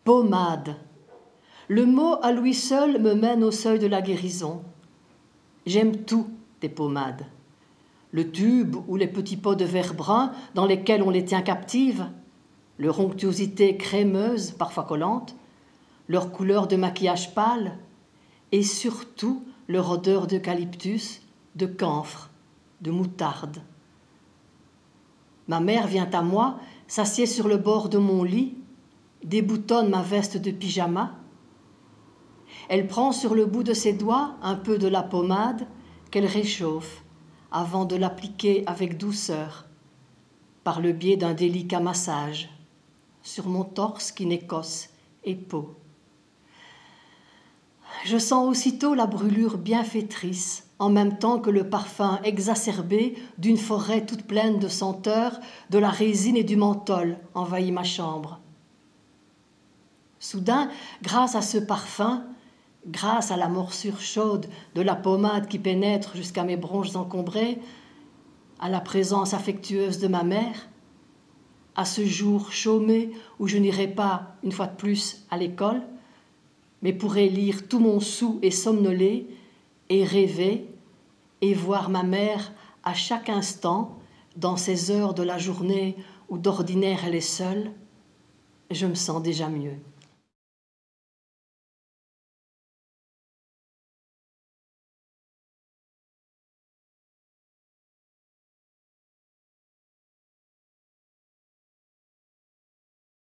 Pommade. Le mot à lui seul me mène au seuil de la guérison. J'aime tout des pommades. Le tube ou les petits pots de verre brun dans lesquels on les tient captives, leur onctuosité crémeuse, parfois collante, leur couleur de maquillage pâle et surtout leur odeur d'eucalyptus, de camphre, de moutarde. Ma mère vient à moi, s'assied sur le bord de mon lit, déboutonne ma veste de pyjama. Elle prend sur le bout de ses doigts un peu de la pommade qu'elle réchauffe avant de l'appliquer avec douceur, par le biais d'un délicat massage, sur mon torse qui n'écosse et peau. Je sens aussitôt la brûlure bienfaitrice, en même temps que le parfum exacerbé d'une forêt toute pleine de senteurs, de la résine et du menthol envahit ma chambre. Soudain, grâce à ce parfum, grâce à la morsure chaude de la pommade qui pénètre jusqu'à mes bronches encombrées, à la présence affectueuse de ma mère, à ce jour chômé où je n'irai pas, une fois de plus, à l'école, mais pourrai lire tout mon soûl et somnoler, et rêver, et voir ma mère à chaque instant, dans ces heures de la journée où d'ordinaire elle est seule, je me sens déjà mieux.